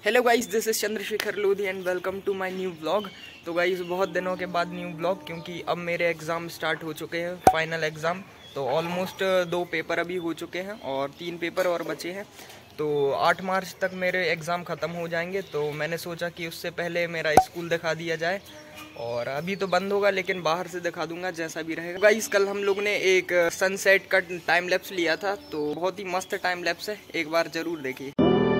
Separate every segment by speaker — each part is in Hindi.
Speaker 1: Hello guys, this is Chandrashekhar Lodhi and welcome to my new vlog. तो गाइस बहुत दिनों के बाद न्यू व्लॉग, क्योंकि अब मेरे एग्ज़ाम स्टार्ट हो चुके हैं, फाइनल एग्ज़ाम। तो ऑलमोस्ट 2 पेपर अभी हो चुके हैं और 3 पेपर और बचे हैं। तो 8 मार्च तक मेरे एग्ज़ाम ख़त्म हो जाएंगे। तो मैंने सोचा कि उससे पहले मेरा स्कूल दिखा दिया जाए। और अभी तो बंद होगा, लेकिन बाहर से दिखा दूंगा जैसा भी रहेगा। गाइस कल हम लोग ने एक सनसेट का टाइम लैप्स लिया था, तो बहुत ही मस्त टाइम लैप्स है, एक बार ज़रूर देखिए।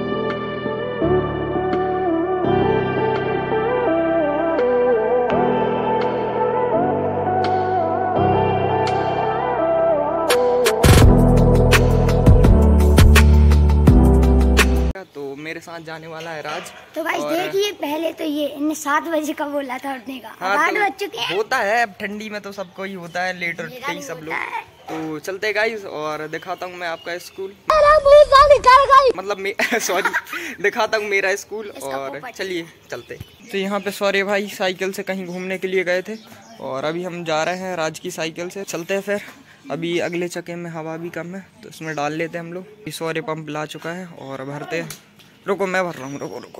Speaker 1: तो मेरे साथ जाने वाला है राज।
Speaker 2: तो गाइस देखिए, पहले तो ये इन्हें 7 बजे का बोला था उठने का।
Speaker 1: हाँ,
Speaker 2: 8 बज चुके हैं।
Speaker 1: होता है, अब ठंडी में तो सबको ही होता है, लेट उठते ही सब लोग। तो चलते गाइस और दिखाता हूँ मैं आपका स्कूल, मतलब सॉरी दिखाता हूँ मेरा स्कूल। और चलिए चलते। तो यहाँ पे सॉरी भाई साइकिल से कहीं घूमने के लिए गए थे और अभी हम जा रहे हैं राज की साइकिल से। चलते हैं फिर। अभी अगले चक्के में हवा भी कम है तो इसमें डाल लेते हैं हम लोग। सॉरी पंप ला चुका है और भरते हैं। रुको मैं भर रहा हूँ, रुको रुको।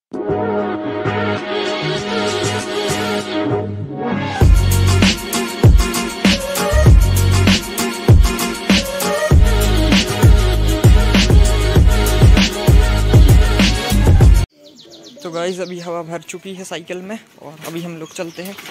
Speaker 1: तो गाइस अभी हवा भर चुकी है साइकिल में और अभी हम लोग चलते हैं।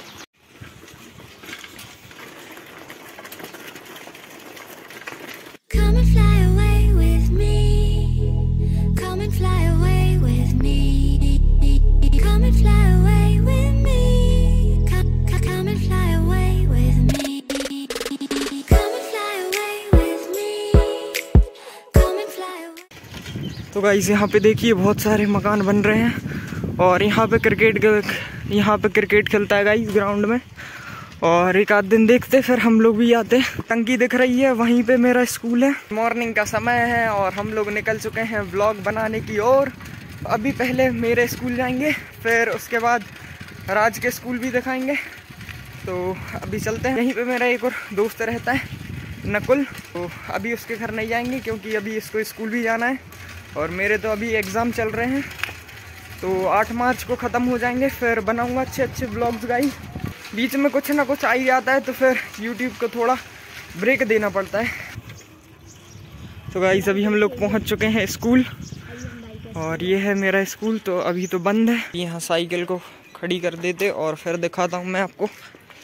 Speaker 1: तो गाइस यहाँ पे देखिए बहुत सारे मकान बन रहे हैं और यहाँ पे क्रिकेट खेलता है गाइस ग्राउंड में। और एक आध दिन देखते फिर हम लोग भी आते। टंकी दिख रही है, वहीं पे मेरा स्कूल है। मॉर्निंग का समय है और हम लोग निकल चुके हैं व्लॉग बनाने की ओर। अभी पहले मेरे स्कूल जाएंगे, फिर उसके बाद राज के स्कूल भी दिखाएंगे। तो अभी चलते हैं। यहीं पे मेरा एक और दोस्त रहता है नकुल, तो अभी उसके घर नहीं जाएंगे क्योंकि अभी इसको स्कूल भी जाना है और मेरे तो अभी एग्ज़ाम चल रहे हैं। तो 8 मार्च को ख़त्म हो जाएंगे, फिर बनाऊंगा अच्छे ब्लॉग्स गाइस। बीच में कुछ ना कुछ आ ही जाता है तो फिर यूट्यूब को थोड़ा ब्रेक देना पड़ता है। तो गाइस अभी हम लोग पहुंच चुके हैं स्कूल और ये है मेरा स्कूल। तो अभी तो बंद है। यहाँ साइकिल को खड़ी कर देते और फिर दिखाता हूँ मैं आपको।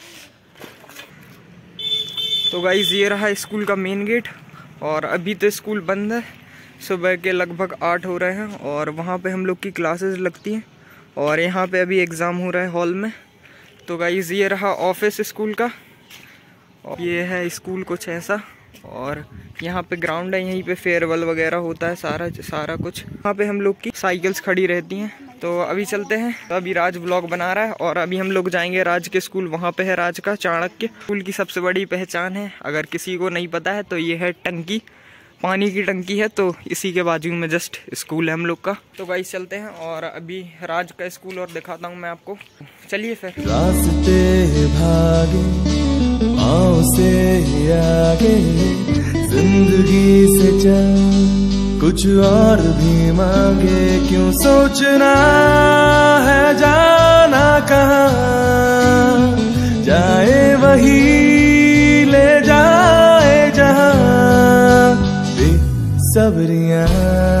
Speaker 1: तो गाइस ये रहा स्कूल का मेन गेट और अभी तो स्कूल बंद है। सुबह के लगभग 8 हो रहे हैं और वहाँ पे हम लोग की क्लासेस लगती हैं और यहाँ पे अभी एग्ज़ाम हो रहा है हॉल में। तो गाइस ये रहा ऑफिस स्कूल का और ये है स्कूल कुछ ऐसा। और यहाँ पे ग्राउंड है, यहीं पे फेयरवेल वगैरह होता है सारा कुछ। यहाँ पे हम लोग की साइकिल्स खड़ी रहती हैं। तो अभी चलते हैं। तो अभी राज व्लॉग बना रहा है और अभी हम लोग जाएंगे राज के स्कूल। वहाँ पे है राज का चाणक्य स्कूल की सबसे बड़ी पहचान है। अगर किसी को नहीं पता है तो ये है टंकी, पानी की टंकी है। तो इसी के बाजू में जस्ट स्कूल है हम लोग का। तो गाइस चलते हैं और अभी राज का स्कूल और दिखाता हूँ मैं आपको। चलिए फिर।
Speaker 3: रास्ते भागे पाँव से आगे, जिंदगी से चल कुछ और भी मांगे। क्यों सोचना है जाना कहाँ, जाए वही ले जाए जहाँ सबरियाँ।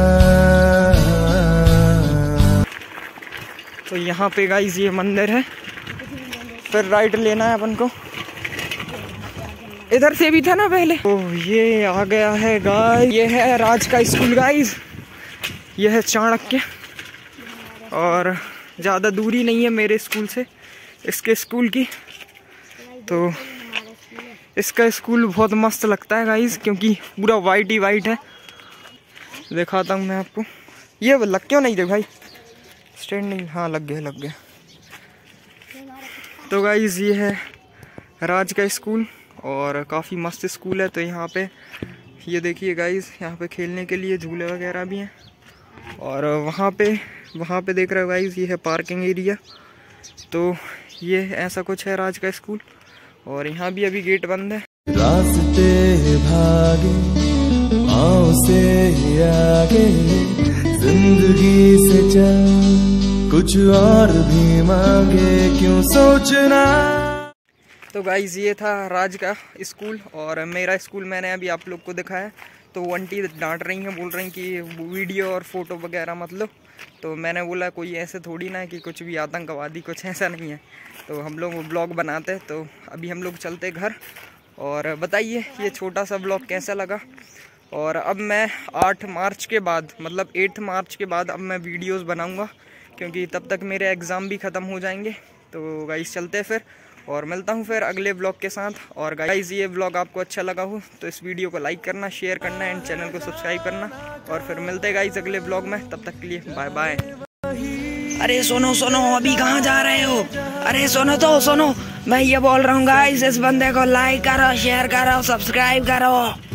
Speaker 1: तो यहाँ पे गाइस ये मंदिर है, फिर राइट लेना है अपन को। इधर से भी था ना पहले। तो ये आ गया है गाइस, ये है राज का स्कूल गाइस। ये है चाणक्य और ज़्यादा दूरी नहीं है मेरे स्कूल से इसके स्कूल की। तो इसका स्कूल बहुत मस्त लगता है गाइस, क्योंकि पूरा वाइट ही वाइट है। दिखाता हूँ मैं आपको। ये लग क्यों नहीं दे भाई स्टैंडिंग? हाँ लग गया। तो गाइस ये है राज का स्कूल और काफ़ी मस्त स्कूल है। तो यहाँ पे ये देखिए गाइस, यहाँ पे खेलने के लिए झूले वगैरह भी हैं। और वहाँ पे देख रहे हो गाइस, ये है पार्किंग एरिया। तो ये ऐसा कुछ है राज का स्कूल और यहाँ भी अभी गेट बंद है।
Speaker 3: रास्ते भागे पाँव से आगे, जिंदगी से चल, कुछ और भी मांगे क्यों सोचना।
Speaker 1: तो गाइज ये था राज का स्कूल और मेरा स्कूल मैंने अभी आप लोग को दिखाया। तो वो आंटी डांट रही हैं, बोल रही कि वीडियो और फोटो वगैरह मत लो। तो मैंने बोला कोई ऐसे थोड़ी ना है कि कुछ भी आतंकवादी, कुछ ऐसा नहीं है। तो हम लोग ब्लॉग बनाते। तो अभी हम लोग चलते घर और बताइए ये छोटा सा ब्लॉग कैसा लगा। और अब मैं 8 मार्च के बाद, मतलब 8 मार्च के बाद अब मैं वीडियोस बनाऊंगा, क्योंकि तब तक मेरे एग्ज़ाम भी ख़त्म हो जाएंगे। तो गाइस चलते फिर और मिलता हूँ फिर अगले ब्लॉग के साथ। और गाइस ये ब्लॉग आपको अच्छा लगा हो तो इस वीडियो को लाइक करना, शेयर करना एंड चैनल को सब्सक्राइब करना। और फिर मिलते गाइस अगले ब्लॉग में, तब तक के लिए बाय बाय। अरे सुनो सुनो, अभी कहाँ जा रहे हो? अरे सुनो तो सुनो, मैं ये बोल रहा हूँ गाइस, इस बंदे को लाइक करो, शेयर करो, सब्सक्राइब करो।